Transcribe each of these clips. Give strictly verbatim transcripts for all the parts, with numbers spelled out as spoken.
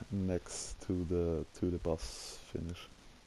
next to the to the boss finish.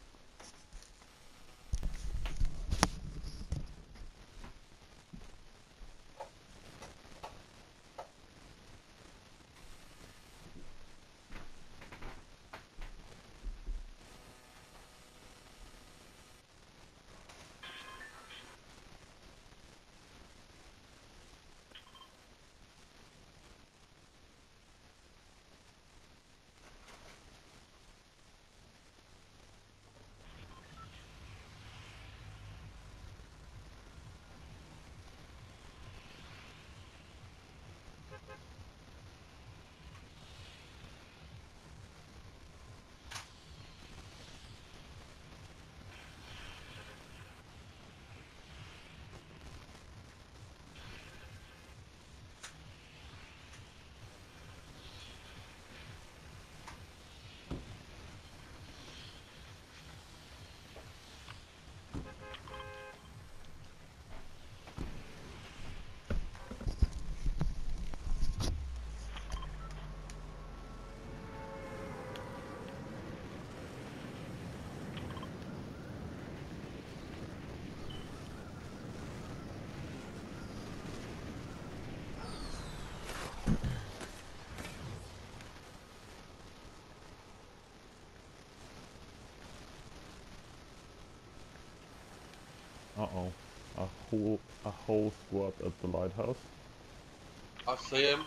Uh-oh. A whole, a whole squad at the lighthouse. I see him.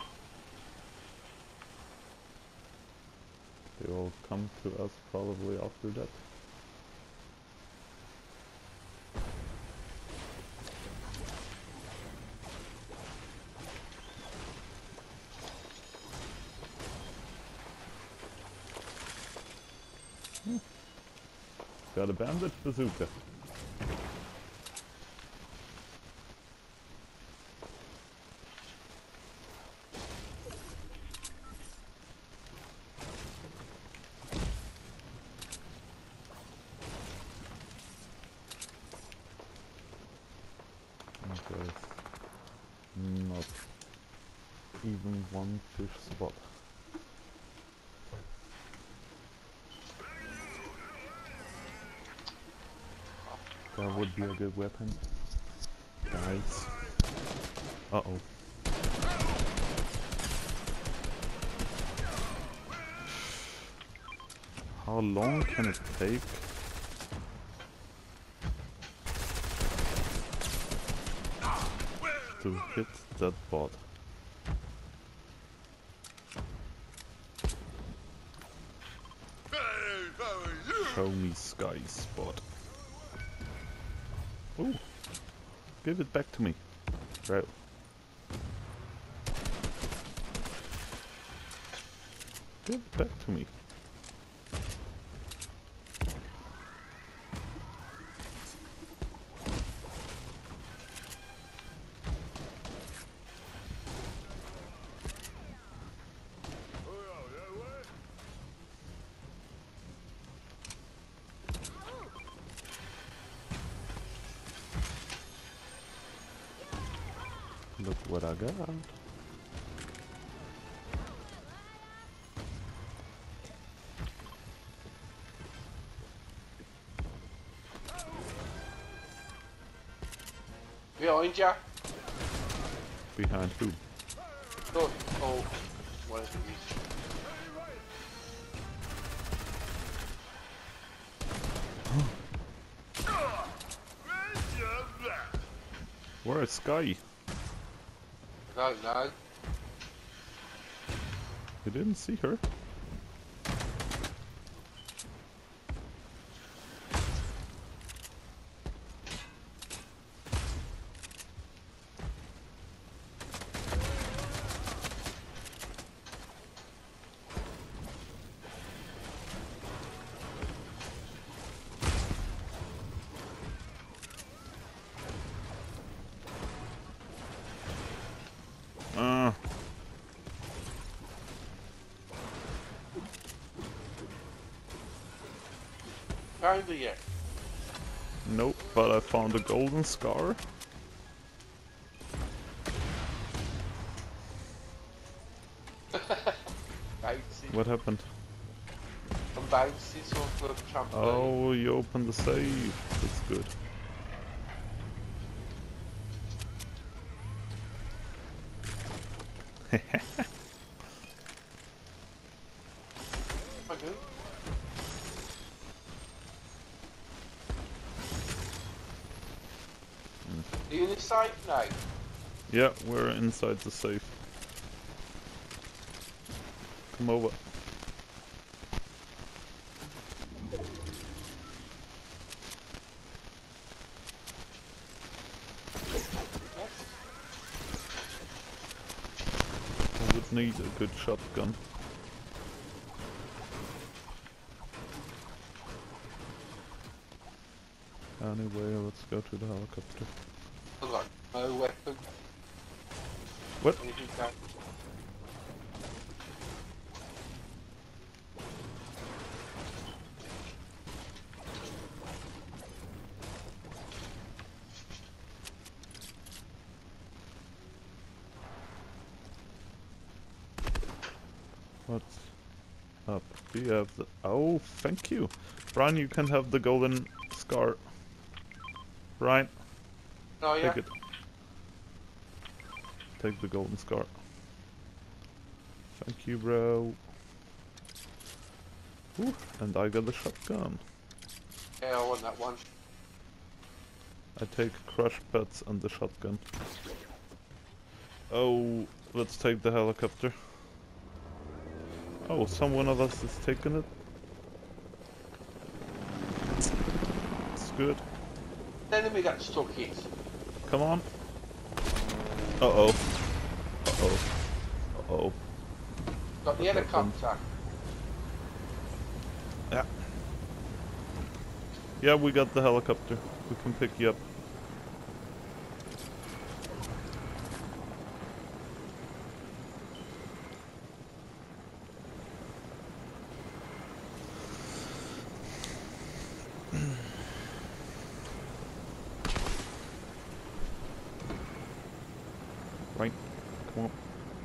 They will come to us probably after that. Hmm. Got a bandit bazooka. There's not even one fish spot. That would be a good weapon. Guys. Uh-oh. How long can it take? To hit that bot. Show me sky spot. Ooh. Give it back to me. Right. Give it back to me. Look what I got. Behind ya. Behind who? Look. Oh, what is it? Where is Sky? I don't know. You didn't see her? Uh. Found her yet? Nope, but I found a golden scar. Fancy. What happened? And bouncy sort of trampoline. Oh, you opened the safe. That's good. Okay. Are you in the site now? Yeah, we're inside the safe. Come over. Yes. I would need a good shotgun. Anyway, let's go to the helicopter. I've got no weapon. What? Anything down? What's up? Do you have the... Oh, thank you! Brian, you can have the golden scar. Brian, Oh yeah. take it. Take the golden scar. Thank you, bro. Ooh, and I got the shotgun. Yeah, I want that one. I take crush pets and the shotgun. Oh, let's take the helicopter. Oh, someone of us is taking it. It's good. Enemy that stuck it. Come on. Uh-oh. Uh-oh. Uh-oh. Got the What happened? helicopter. Yeah. Yeah, we got the helicopter. We can pick you up. Right. Come on.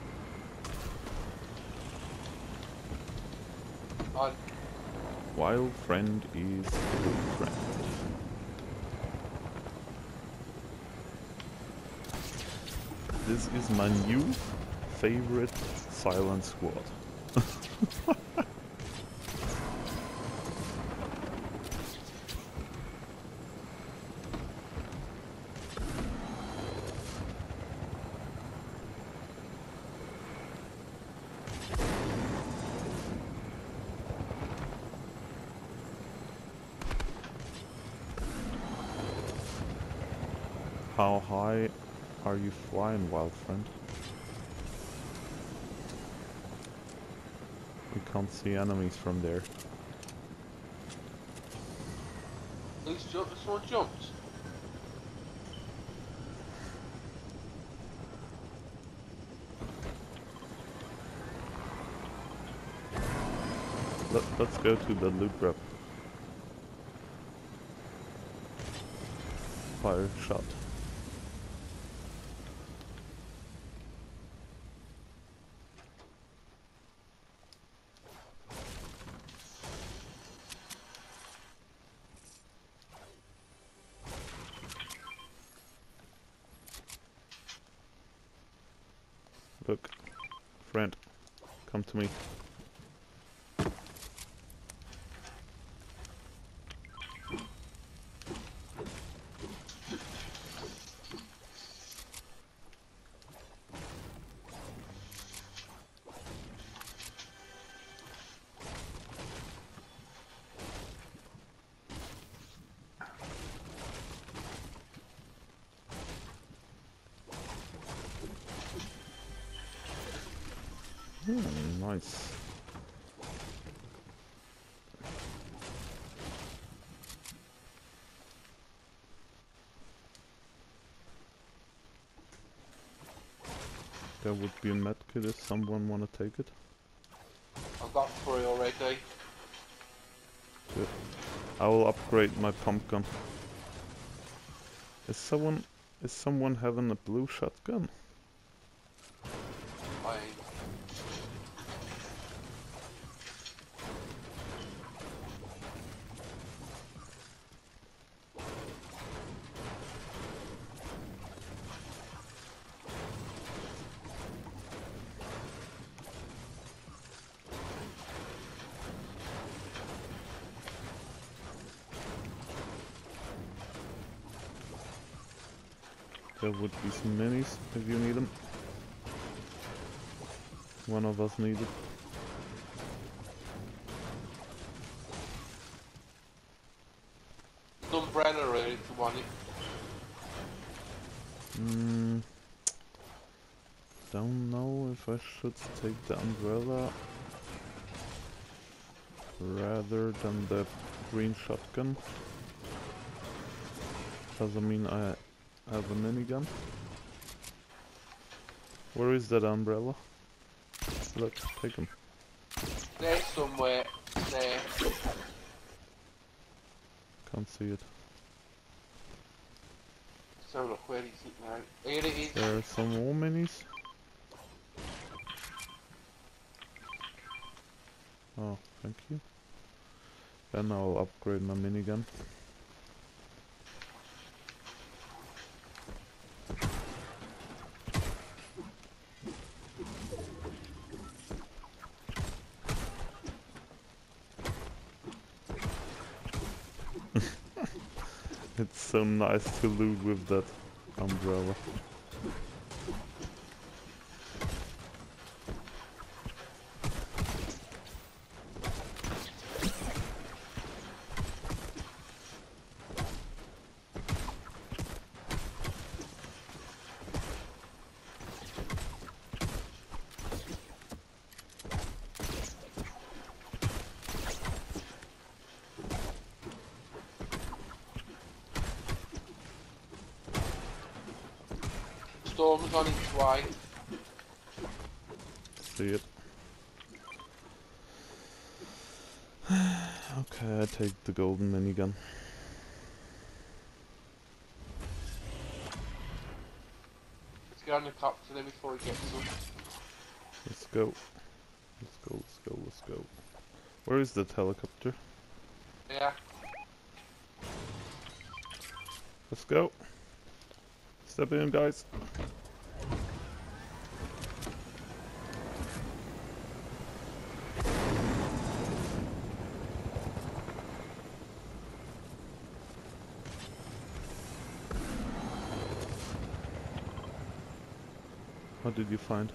On. Wild friend is a good friend. This is my new favorite silent squad. How high are you flying, wild friend? We can't see enemies from there. Who's jumped? Someone jumped. Let, let's go to the loot drop. Fire shot. Look, friend, come to me. Hmm, nice. There would be a medkit if someone wanna take it. I've got three already. Good. I will upgrade my pump gun. Is someone is someone having a blue shotgun? I There would be some minis if you need them. One of us needed. An umbrella really if you want it. Mm, don't know if I should take the umbrella rather than the green shotgun. Because I mean I have a minigun. Where is that umbrella? Look, take him. There somewhere. There. Can't see it. Let's have a look, where is it now? Here it is. There are some more minis. Oh, thank you. Then I'll upgrade my minigun. It's so nice to loot with that umbrella. Storm's on its way. See it. Okay, I take the golden minigun. Let's get on the copter then before he gets them. Let's go. Let's go, let's go, let's go. Where is that helicopter? Yeah. Let's go. Step in, guys. What did you find?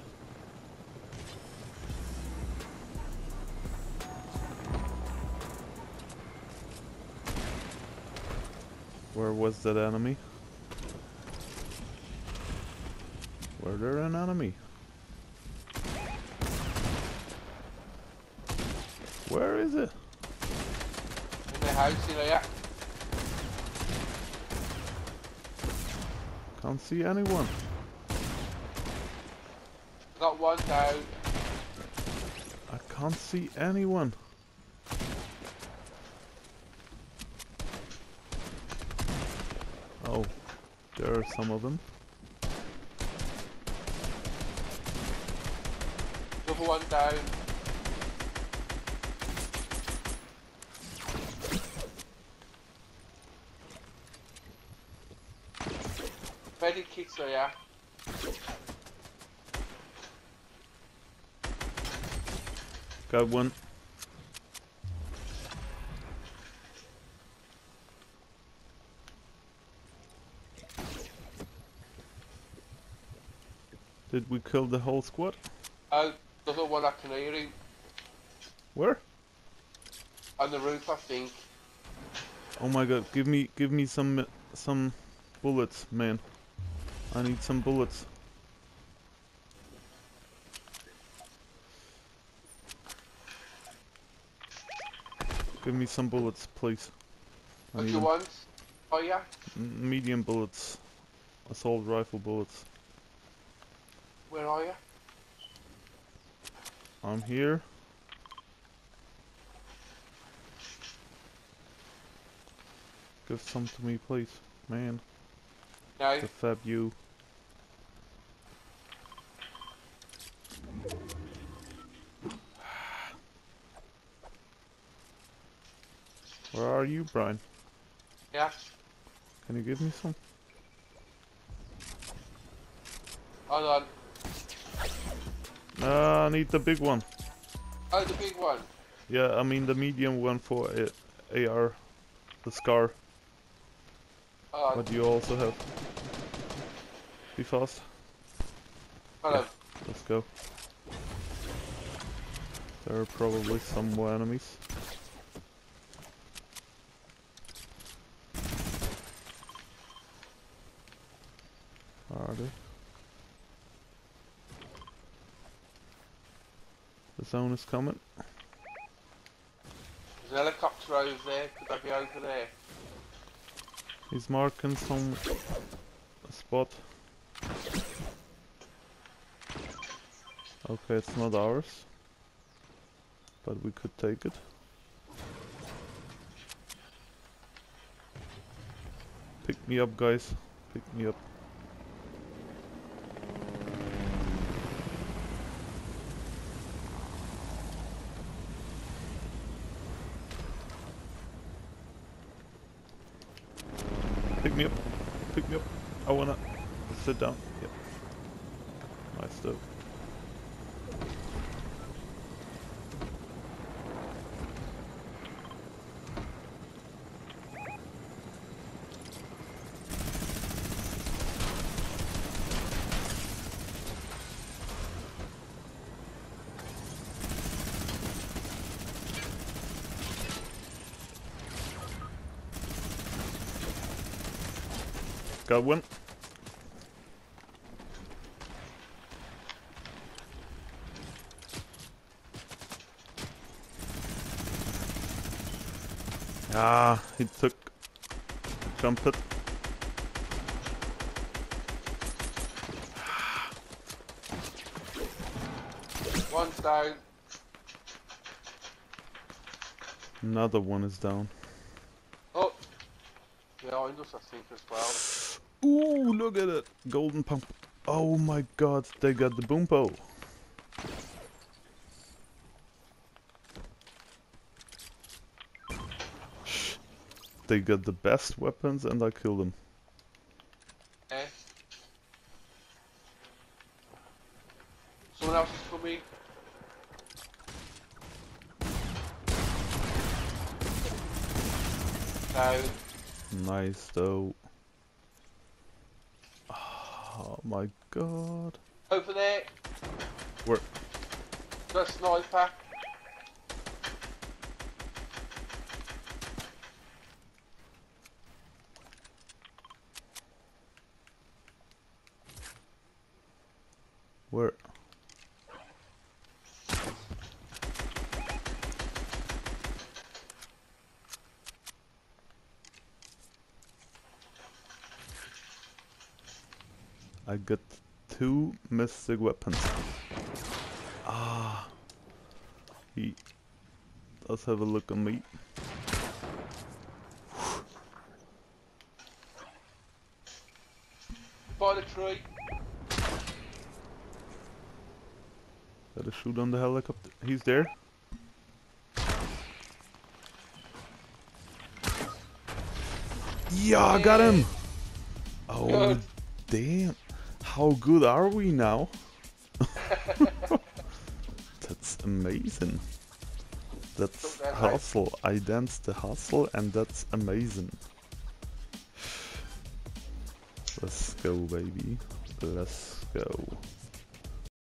Where was that enemy? Were there an enemy? Where is it? In the house here. Can't see anyone. Got one down. I can't see anyone. Oh, there are some of them. Another one down. Medic kits are yeah. Got one. Did we kill the whole squad? Oh, another one I can hear him. Where? On the roof, I think. Oh my god, give me give me some some bullets, man. I need some bullets. Give me some bullets, please. I What need you them. want? Oh yeah? M- medium bullets. Assault rifle bullets. Where are you? I'm here. Give some to me, please. Man, No. the fab you. Where are you, Brian? Yeah. Can you give me some? Hold on. Uh, I need the big one. Oh, the big one. Yeah, I mean the medium one for A- AR. The Scar. Oh, What do you also have? Be fast. Hello. Yeah, let's go. There are probably some more enemies. Are they? The zone is coming. There's an helicopter over there. Could I be over there? He's marking some spot. Okay, it's not ours, but we could take it. Pick me up, guys. Pick me up. Pick me up. Pick me up. I wanna sit down. Yep. Nice though. Got one. Ah, he took jump it. One's down. Another one is down. Oh, behind us, I think, as well. Ooh, look at it! Golden pump. Oh my god, they got the boompo. Shh. They got the best weapons and I killed them. Eh? Someone else is coming. Down. Nice though. Oh my god. Over there. Where? Got a sniper. Where? I got two mystic weapons. Ah, he does have a look on me. By the tree. Got a shoot on the helicopter. He's there. Yeah, I got him. Oh, Good. damn. How good are we now? That's amazing. That's that hustle. I danced the hustle and that's amazing. Let's go, baby. Let's go.